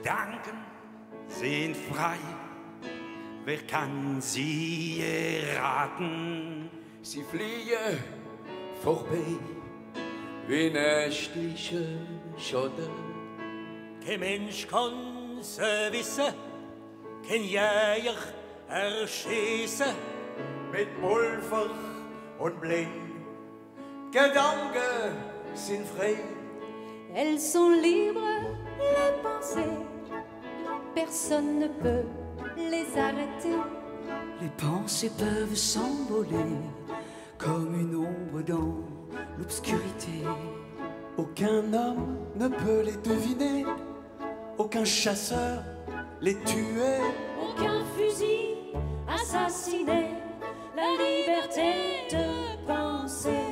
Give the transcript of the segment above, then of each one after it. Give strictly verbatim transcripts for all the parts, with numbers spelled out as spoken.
Gedanken sind frei, wer kann sie erraten? Sie fliegen vorbei wie nächtliche Schotter. Kein Mensch kann sie wissen, kein Jäger erschießen. Mit Pulver und Blei, Gedanken sind frei. Elles sont libres, les pensées, personne ne peut les arrêter. Les pensées peuvent s'envoler comme une ombre dans l'obscurité. Aucun homme ne peut les deviner, aucun chasseur les tuer. Aucun fusil assassiné, la liberté de penser.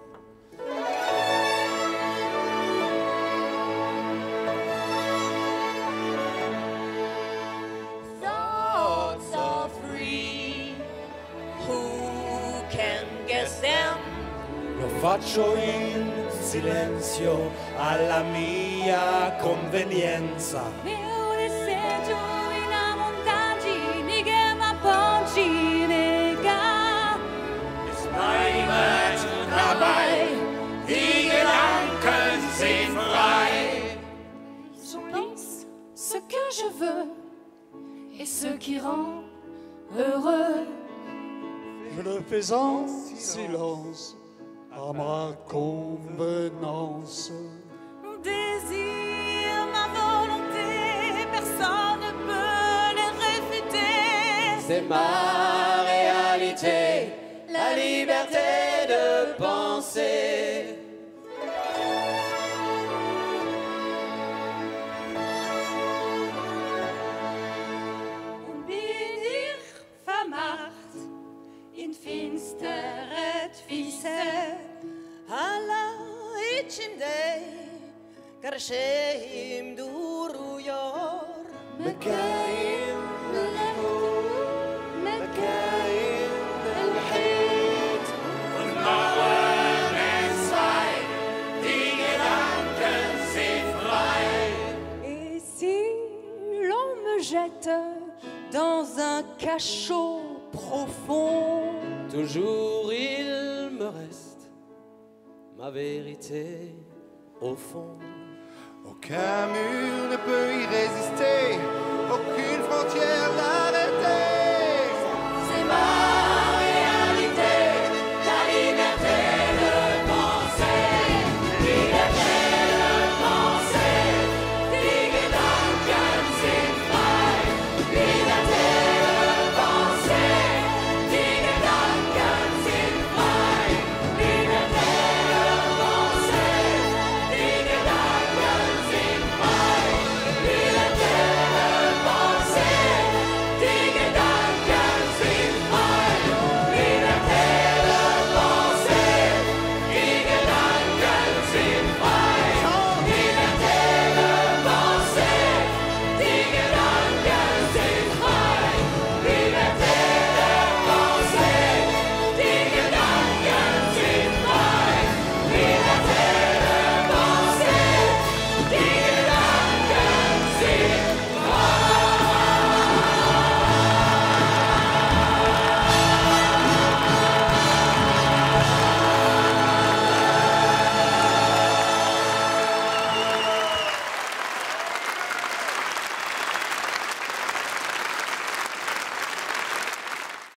Thoughts are free, who can guess them? Lo faccio in silenzio alla mia convenienza. Io ne sento in montagine che mi appoggi nega. Es bleibt dabei, die Gedanken sind frei. Je pense ce que je veux et ce qui rend heureux. Je le fais en silence à ma convenance. Mon désir, ma volonté, personne ne peut les réfuter. C'est ma réalité, la liberté de penser. Und bin ich vermacht in finsteret Wiese. Alla içimde karşıyım duruyor. مكاين مكاين الحيط. Und Mauern entzweit, die Gedanken sind frei. Et si l'on me jette dans un cachot profond, Toujours il me reste ma vérité au fond. Aucun mur ne peut y résister, aucune frontière l'arrête.